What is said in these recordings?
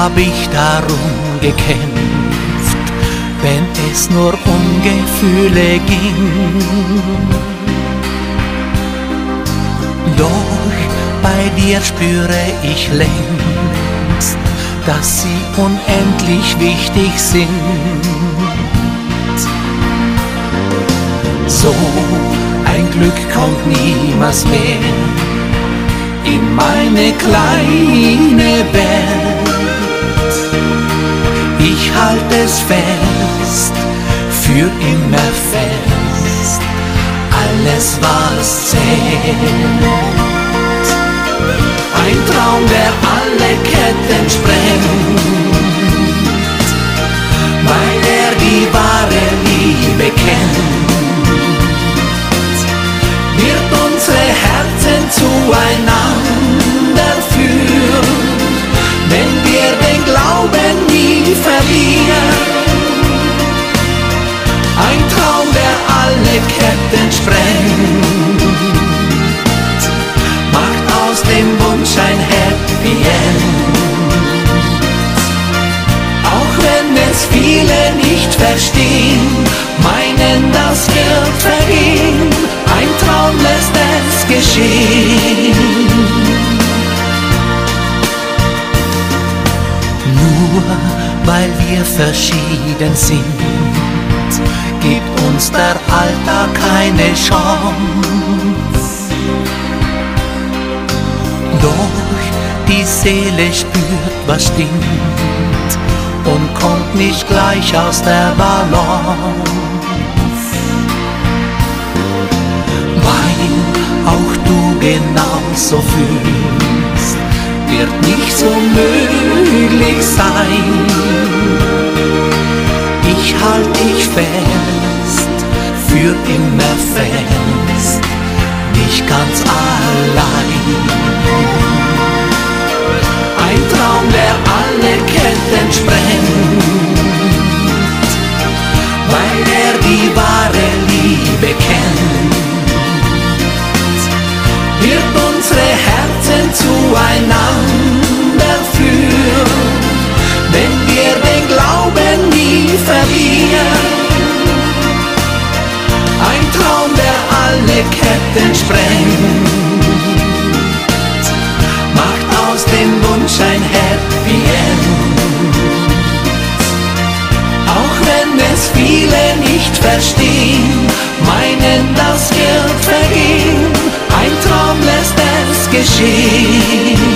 hab ich darum gekämpft, wenn es nur um Gefühle ging. Doch bei dir spüre ich längst, dass sie unendlich wichtig sind. So ein Glück kommt niemals mehr in meine kleine Welt. Ich halte es fest, für immer fest, alles was zählt. Ein Traum, der alle Ketten sprengt, weil er die wahre Liebe kennt, wird unsere Herzen zueinander führen, wenn wir den Glauben nie verlieren. Ein Traum, der alle Ketten sprengt, macht aus dem Wunsch ein Happy End. Auch wenn es viele nicht verstehen, meinen, das wird vergehen, ein Traum lässt es geschehen. Nur weil wir verschieden sind, gibt uns der Alltag keine Chance. Doch die Seele spürt, was stimmt, und kommt nicht gleich aus der Balance. Weil auch du genauso fühlst, wird nichts unmöglich sein. Ich halt dich fest, für immer fest, nicht ganz allein. Ein Traum, der alle Ketten sprengt, weil er die wahre Liebe kennt, wird unsere Herzen zueinander führen, wenn wir den Glauben nie verlieren. Ein Traum, der alle Ketten sprengt, macht aus dem Wunsch ein Happy End. Auch wenn es viele nicht verstehen, meinen, das wird vergehen, ein Traum lässt es geschehen.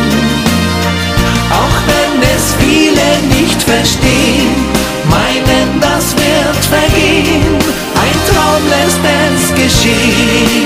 Auch wenn es viele nicht verstehen, meinen, das wird vergehen, ein Traum lässt es geschehen.